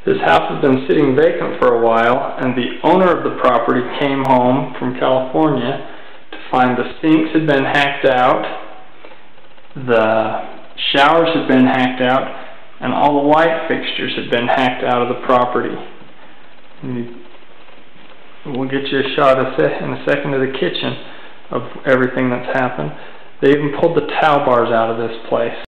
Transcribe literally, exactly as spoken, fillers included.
This house has been sitting vacant for a while, and the owner of the property came home from California to find the sinks had been hacked out, the showers had been hacked out, and all the light fixtures had been hacked out of the property. We'll get you a shot in a second of the kitchen of everything that's happened. They even pulled the towel bars out of this place.